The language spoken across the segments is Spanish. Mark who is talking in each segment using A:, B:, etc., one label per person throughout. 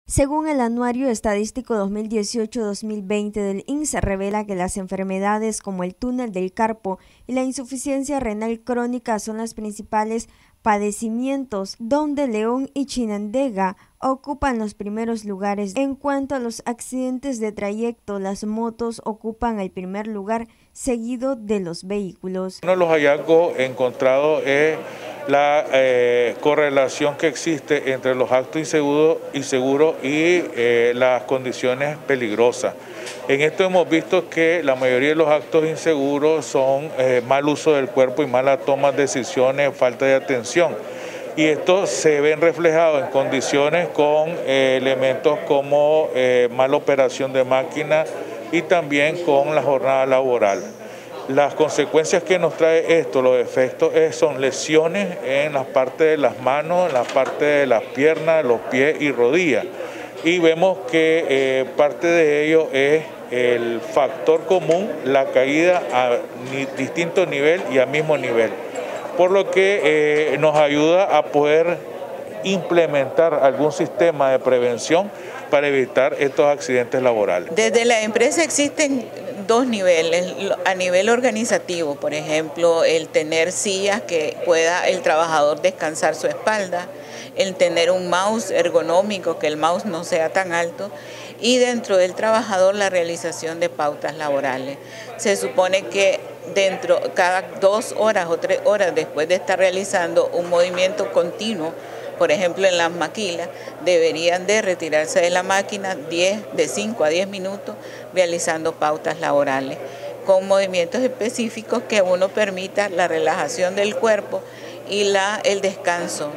A: Según el Anuario Estadístico 2018-2020 del INSS, revela que las enfermedades como el túnel del carpo y la insuficiencia renal crónica son los principales padecimientos, donde León y Chinandega ocupan los primeros lugares. En cuanto a los accidentes de trayecto, las motos ocupan el primer lugar, seguido de los vehículos.
B: Uno de los hallazgos encontrados es la correlación que existe entre los actos inseguros y las condiciones peligrosas. En esto hemos visto que la mayoría de los actos inseguros son mal uso del cuerpo y mala toma de decisiones, falta de atención. Y esto se ven reflejados en condiciones con elementos como mala operación de máquina y también con la jornada laboral. Las consecuencias que nos trae esto, los efectos, son lesiones en las partes de las manos, en la parte de las piernas, los pies y rodillas. Y vemos que parte de ello es el factor común, la caída a distinto nivel y al mismo nivel. Por lo que nos ayuda a poder implementar algún sistema de prevención para evitar estos accidentes laborales.
C: Desde la empresa existen dos niveles, a nivel organizativo, por ejemplo, el tener sillas que pueda el trabajador descansar su espalda, el tener un mouse ergonómico, que el mouse no sea tan alto, y dentro del trabajador la realización de pautas laborales. Se supone que cada 2 horas o 3 horas después de estar realizando un movimiento continuo, por ejemplo en las maquilas, deberían de retirarse de la máquina de 5 a 10 minutos realizando pautas laborales, con movimientos específicos que uno permita la relajación del cuerpo y el descanso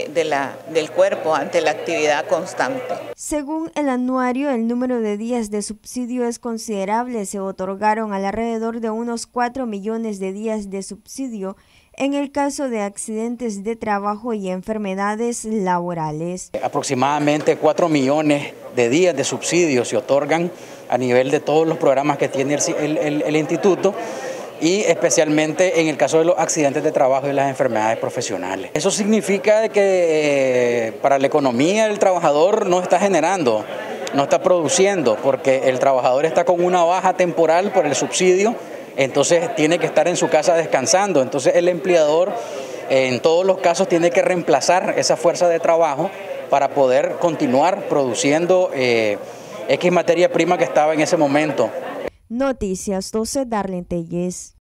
C: del cuerpo ante la actividad constante.
A: Según el anuario, el número de días de subsidio es considerable. Se otorgaron alrededor de unos 4 millones de días de subsidio en el caso de accidentes de trabajo y enfermedades laborales.
D: Aproximadamente 4 millones de días de subsidio se otorgan a nivel de todos los programas que tiene el instituto, y especialmente en el caso de los accidentes de trabajo y las enfermedades profesionales. Eso significa que para la economía el trabajador no está generando, no está produciendo, porque el trabajador está con una baja temporal por el subsidio, entonces tiene que estar en su casa descansando. Entonces el empleador en todos los casos tiene que reemplazar esa fuerza de trabajo para poder continuar produciendo X materia prima que estaba en ese momento.
A: Noticias 12, Darlene Telles.